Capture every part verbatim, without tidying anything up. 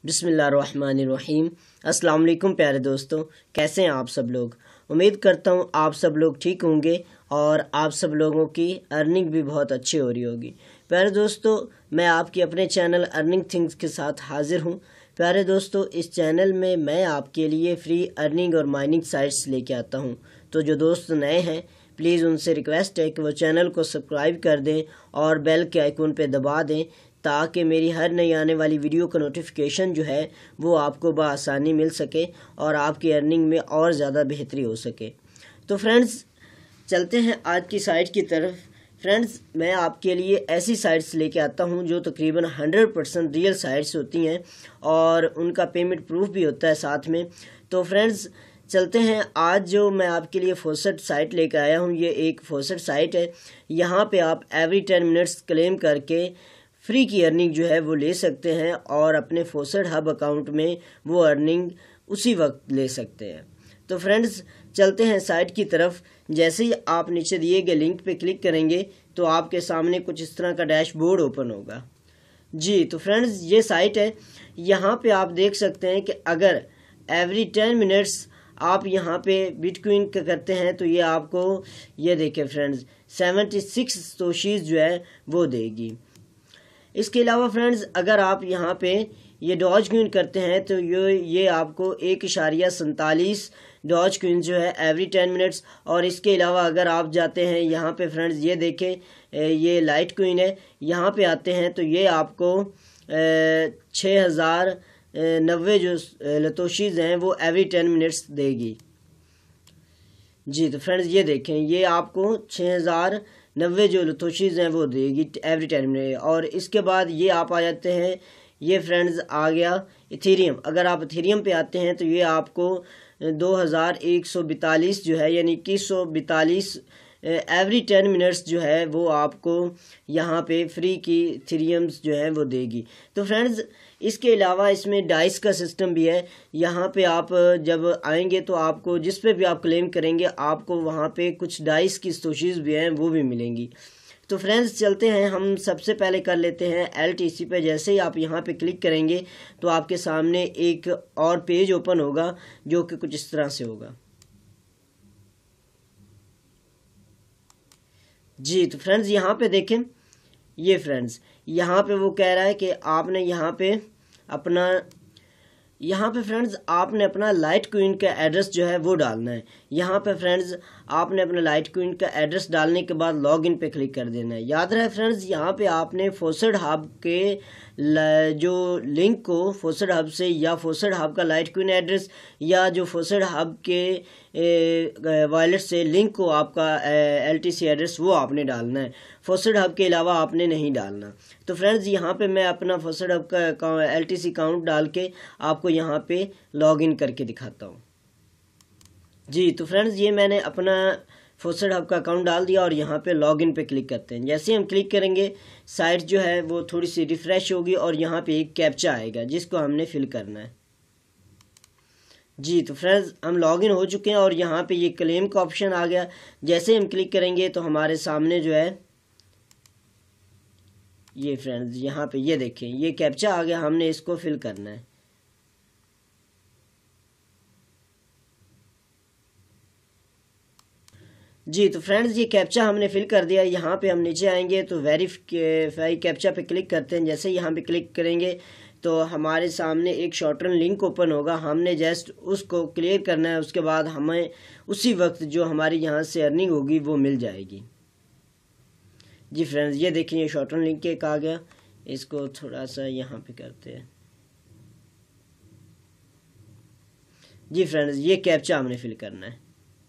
बिस्मिल्लाहिर्रहमानिर्रहीम। अस्सलाम वालेकुम प्यारे दोस्तों, कैसे हैं आप सब लोग। उम्मीद करता हूँ आप सब लोग ठीक होंगे और आप सब लोगों की अर्निंग भी बहुत अच्छी हो रही होगी। प्यारे दोस्तों, मैं आपकी अपने चैनल अर्निंग थिंग्स के साथ हाजिर हूँ। प्यारे दोस्तों, इस चैनल में मैं आपके लिए फ्री अर्निंग और माइनिंग साइट्स लेके आता हूँ। तो जो दोस्त नए हैं, प्लीज़ उनसे रिक्वेस्ट है कि वो चैनल को सब्सक्राइब कर दें और बेल के आइकन पे दबा दें, ताकि मेरी हर नई आने वाली वीडियो का नोटिफिकेशन जो है वो आपको बआसानी मिल सके और आपकी अर्निंग में और ज़्यादा बेहतरी हो सके। तो फ्रेंड्स, चलते हैं आज की साइट की तरफ। फ्रेंड्स, मैं आपके लिए ऐसी साइट्स लेके आता हूं जो तकरीबन हंड्रेड परसेंट रियल साइट्स होती हैं और उनका पेमेंट प्रूफ भी होता है साथ में। तो फ्रेंड्स, चलते हैं। आज जो मैं आपके लिए फोसेट साइट लेकर आया हूं, ये एक फोसेट साइट है। यहाँ पे आप एवरी टेन मिनट्स क्लेम करके फ्री की अर्निंग जो है वो ले सकते हैं और अपने फोसेट हब अकाउंट में वो अर्निंग उसी वक्त ले सकते हैं। तो फ्रेंड्स, चलते हैं साइट की तरफ। जैसे ही आप नीचे दिए गए लिंक पे क्लिक करेंगे तो आपके सामने कुछ इस तरह का डैशबोर्ड ओपन होगा। जी, तो फ्रेंड्स, ये साइट है। यहाँ पे आप देख सकते हैं कि अगर एवरी टेन मिनट्स आप यहाँ पे बिटकॉइन का करते हैं तो ये आपको, ये देखें फ्रेंड्स, सेवेंटी सिक्स सतोशीज़ जो है वो देगी। इसके अलावा फ्रेंड्स, अगर आप यहाँ पे ये डॉज क्वीन करते हैं तो ये ये आपको एक इशारिया सैंतालीस डॉज क्वीन जो है एवरी टेन मिनट्स। और इसके अलावा अगर आप जाते हैं यहाँ पे फ्रेंड्स, ये देखें, ये लाइट क्वीन है, यहाँ पे आते हैं तो ये आपको छः हज़ार नब्बे जो लतोशीज़ हैं वो एवरी टेन मिनट्स देगी। जी, तो फ्रेंड्स, ये देखें, ये आपको छः हज़ार नब्बे जो लतोशीज़ हैं वो देगी एवरी टाइम में। और इसके बाद ये आप आ जाते हैं, ये फ्रेंड्स आ गया इथेरियम। अगर आप इथेरियम पे आते हैं तो ये आपको दो हज़ार एक सौ बैतालीस जो है, यानी इक्कीस सौ बैतालीस एवरी टेन मिनट्स जो है वो आपको यहाँ पे फ्री की इथेरियम्स जो है वो देगी। तो फ्रेंड्स, इसके अलावा इसमें डाइस का सिस्टम भी है। यहाँ पे आप जब आएंगे तो आपको जिस पे भी आप क्लेम करेंगे आपको वहाँ पे कुछ डाइस की सतोशीज़ भी हैं वो भी मिलेंगी। तो फ्रेंड्स, चलते हैं। हम सबसे पहले कर लेते हैं एल टी सी पे। जैसे ही आप यहाँ पे क्लिक करेंगे तो आपके सामने एक और पेज ओपन होगा जो कि कुछ इस तरह से होगा। जी, तो फ्रेंड्स, यहाँ पे देखें, ये फ्रेंड्स यहाँ पे वो कह रहा है कि आपने यहाँ पे अपना यहाँ पे फ्रेंड्स आपने अपना लाइट क्वीन का एड्रेस जो है वो डालना है। यहाँ पे फ्रेंड्स आपने अपना लाइट क्वीन का एड्रेस डालने के बाद लॉग इन पे क्लिक कर देना है। याद रहे फ्रेंड्स, यहाँ पे आपने फोसेट हब के जो लिंक को फोसेट हब से या फोसेट हब का लाइट क्वीन एड्रेस या जो फोसेट हब के वॉलेट से लिंक को आपका एल टी सी एड्रेस वो आपने डालना है। फोसेट हब के अलावा आपने नहीं डालना। तो फ्रेंड्स, यहाँ पे मैं अपना फोसेट हब का एल टी सी अकाउंट डाल के आपको यहाँ पे लॉग इन करके दिखाता हूँ। जी, तो फ्रेंड्स, ये मैंने अपना फोसेट हब का अकाउंट डाल दिया और यहाँ पे लॉग इन पे क्लिक करते हैं। जैसे हम क्लिक करेंगे साइट जो है वो थोड़ी सी रिफ्रेश होगी और यहाँ पे एक कैप्चा आएगा जिसको हमने फिल करना है। जी, तो फ्रेंड्स, हम लॉग इन हो चुके हैं और यहाँ पे ये क्लेम का ऑप्शन आ गया। जैसे हम क्लिक करेंगे तो हमारे सामने जो है ये फ्रेंड्स यहाँ पे ये देखें, ये कैप्चा आ गया, हमने इसको फिल करना है। जी, तो फ्रेंड्स, ये कैप्चा हमने फिल कर दिया। यहाँ पे हम नीचे आएंगे तो वेरीफाई कैप्चा पे क्लिक करते हैं। जैसे यहाँ पे क्लिक करेंगे तो हमारे सामने एक शॉर्ट रन लिंक ओपन होगा। हमने जस्ट उसको क्लियर करना है। उसके बाद हमें उसी वक्त जो हमारी यहाँ से अर्निंग होगी वो मिल जाएगी। जी फ्रेंड्स, ये देखिए, ये शॉर्ट रन लिंक एक आ गया। इसको थोड़ा सा यहाँ पे करते हैं। जी फ्रेंड्स, ये कैप्चा हमने फिल करना है।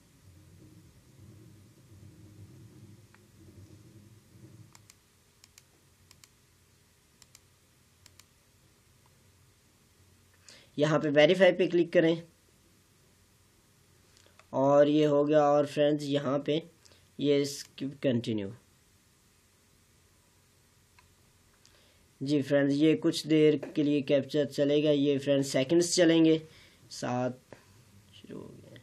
यहाँ पे वेरीफाई पे क्लिक करें और ये हो गया। और फ्रेंड्स, यहाँ पे ये कंटिन्यू। जी फ्रेंड्स, ये कुछ देर के लिए कैप्चर चलेगा। ये फ्रेंड्स सेकंड्स चलेंगे। सात शुरू हो गया।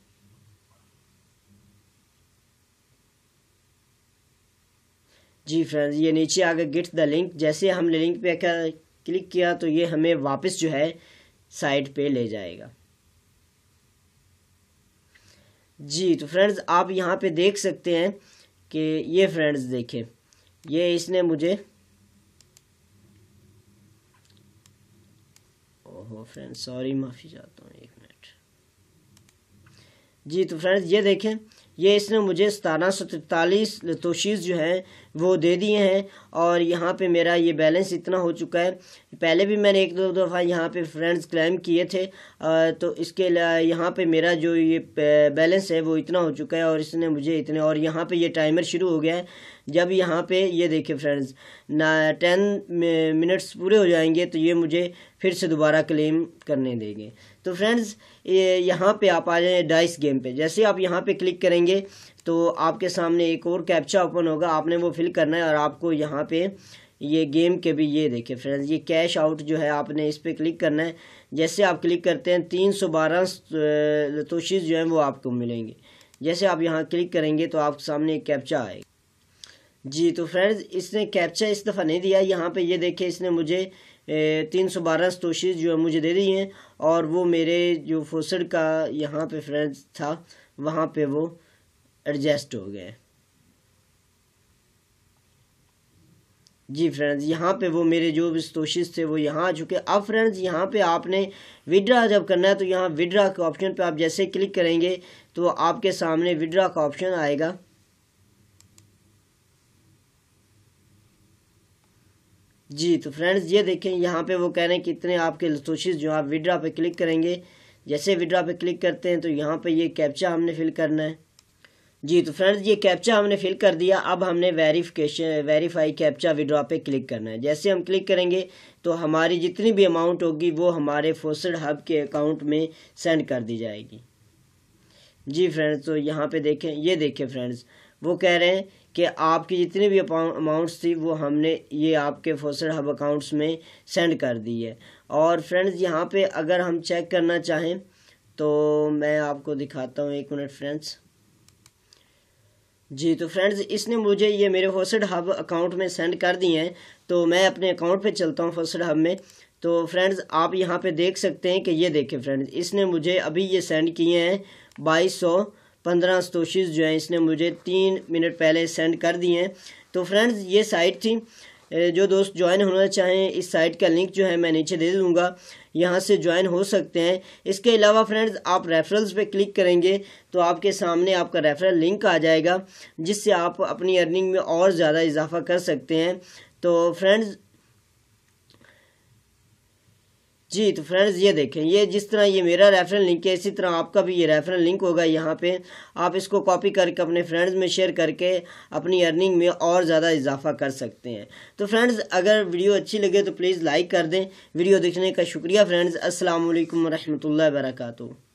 जी फ्रेंड्स, ये नीचे आ गया गेट द लिंक। जैसे हमने लिंक पे क्लिक किया तो ये हमें वापस जो है साइट पे ले जाएगा। जी तो फ्रेंड्स आप यहाँ पे देख सकते हैं कि ये फ्रेंड्स देखिए, ये इसने मुझे, ओहो फ्रेंड्स सॉरी माफ़ी चाहता हूँ, एक मिनट। जी तो फ्रेंड्स ये देखें, ये इसने मुझे सतारह सौ तैंतालीस लतोशीज़ जो हैं वो दे दिए हैं और यहाँ पे मेरा ये बैलेंस इतना हो चुका है। पहले भी मैंने एक दो दफ़ा यहाँ पे फ्रेंड्स क्लेम किए थे, तो इसके यहाँ पे मेरा जो ये बैलेंस है वो इतना हो चुका है और इसने मुझे इतने, और यहाँ पे ये टाइमर शुरू हो गया है। जब यहाँ पे ये देखिए फ्रेंड्स ना टेन मिनट्स पूरे हो जाएंगे तो ये मुझे फिर से दोबारा क्लेम करने देंगे। तो फ्रेंड्स ये यहाँ पे आप आ जाए डाइस गेम पे। जैसे आप यहाँ पे क्लिक करेंगे तो आपके सामने एक और कैप्चा ओपन होगा, आपने वो फिल करना है और आपको यहाँ पे ये गेम के भी, ये देखिए फ्रेंड्स ये कैश आउट जो है आपने इस पर क्लिक करना है। जैसे आप क्लिक करते हैं तीन सौ बारह लतोशीज़ जो हैं वो आपको मिलेंगे। जैसे आप यहाँ क्लिक करेंगे तो आपके सामने एक कैप्चा आएगा। जी तो फ्रेंड्स इसने कैप्चा इस दफ़ा नहीं दिया, यहाँ पे ये देखिए इसने मुझे तीन सौ बारह सतोशीज़ जो है मुझे दे दी हैं और वो मेरे जो फोसड का यहाँ पे फ्रेंड्स था वहाँ पे वो एडजस्ट हो गए। जी फ्रेंड्स यहाँ पे वो मेरे जो भी सतोशीज़ थे वो यहाँ आ चुके। अब फ्रेंड्स यहाँ पे आपने विड्रा जब करना है तो यहाँ विड्रा के ऑप्शन पे आप जैसे क्लिक करेंगे तो आपके सामने विड्रा का ऑप्शन आएगा। जी तो फ्रेंड्स ये देखें यहाँ पे वो कह रहे हैं कितने आपके लतोशीज़ जो आप विड्रा पे क्लिक करेंगे। जैसे विड्रा पे क्लिक करते हैं तो यहाँ पे ये कैप्चा हमने फिल करना है। जी तो फ्रेंड्स ये कैप्चा हमने फिल कर दिया। अब हमने वेरिफिकेशन वेरीफाई कैप्चा विड्रॉ पे क्लिक करना है। जैसे हम क्लिक करेंगे तो हमारी जितनी भी अमाउंट होगी वो हमारे फोसड हब के अकाउंट में सेंड कर दी जाएगी। जी फ्रेंड्स तो यहाँ पे देखें, ये देखें फ्रेंड्स वो कह रहे हैं कि आपकी जितनी भी अमाउंट्स थी वो हमने ये आपके फोसड हब अकाउंट्स में सेंड कर दी है। और फ्रेंड्स यहाँ पे अगर हम चेक करना चाहें तो मैं आपको दिखाता हूँ, एक मिनट फ्रेंड्स। जी तो फ्रेंड्स इसने मुझे ये मेरे फोसड हब अकाउंट में सेंड कर दिए हैं। तो मैं अपने अकाउंट पे चलता हूँ फोसड हब में। तो फ्रेंड्स आप यहाँ पे देख सकते हैं कि ये देखें फ्रेंड्स इसने मुझे अभी ये सेंड किए हैं बाईस सौ पंद्रह सतोशीज़ जो हैं इसने मुझे तीन मिनट पहले सेंड कर दिए हैं। तो फ्रेंड्स ये साइट थी, जो दोस्त ज्वाइन होना चाहें इस साइट का लिंक जो है मैं नीचे दे दूंगा, यहाँ से ज्वाइन हो सकते हैं। इसके अलावा फ्रेंड्स आप रेफरल्स पे क्लिक करेंगे तो आपके सामने आपका रेफरल लिंक आ जाएगा जिससे आप अपनी अर्निंग में और ज़्यादा इजाफा कर सकते हैं। तो फ्रेंड्स जी तो फ्रेंड्स ये देखें, ये जिस तरह ये मेरा रेफरल लिंक है इसी तरह आपका भी ये रेफरल लिंक होगा। यहाँ पे आप इसको कॉपी करके अपने फ्रेंड्स में शेयर करके अपनी अर्निंग में और ज़्यादा इजाफा कर सकते हैं। तो फ्रेंड्स अगर वीडियो अच्छी लगे तो प्लीज़ लाइक कर दें। वीडियो देखने का शुक्रिया फ्रेंड्स। अस्सलाम वालेकुम रहमतुल्लाहि व बरकातुहू।